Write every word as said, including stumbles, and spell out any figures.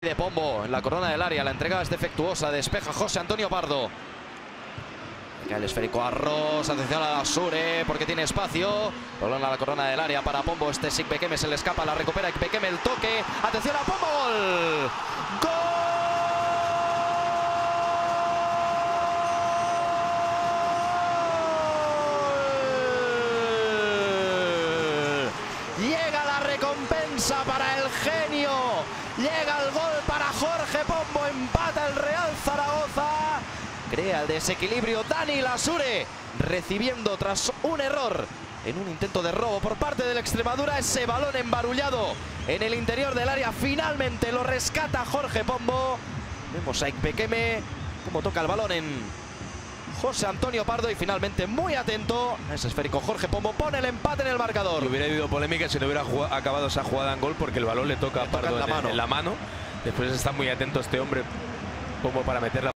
de Pombo en la corona del área. La entrega es defectuosa. Despeja José Antonio Pardo. Cae el esférico a Ross. Atención a Sure porque tiene espacio. Balón a la corona del área para Pombo. Este es Ikpekeme, se le escapa. La recupera Ikpekeme, el toque. Atención a Pombo. Gol. ¡Gol! Llega la recompensa para el genio. Llega el gol para Jorge Pombo. Empata el Real Zaragoza. Crea el desequilibrio Dani Lasure, recibiendo tras un error en un intento de robo por parte del Extremadura ese balón embarullado en el interior del área. Finalmente lo rescata Jorge Pombo. Vemos a Ikpekeme cómo toca el balón en José Antonio Pardo y finalmente muy atento a ese esférico Jorge Pombo pone el empate en el marcador. No hubiera habido polémica si no hubiera acabado esa jugada en gol, porque el balón le toca a Pardo en, en la mano. Después está muy atento este hombre Pombo para meterla.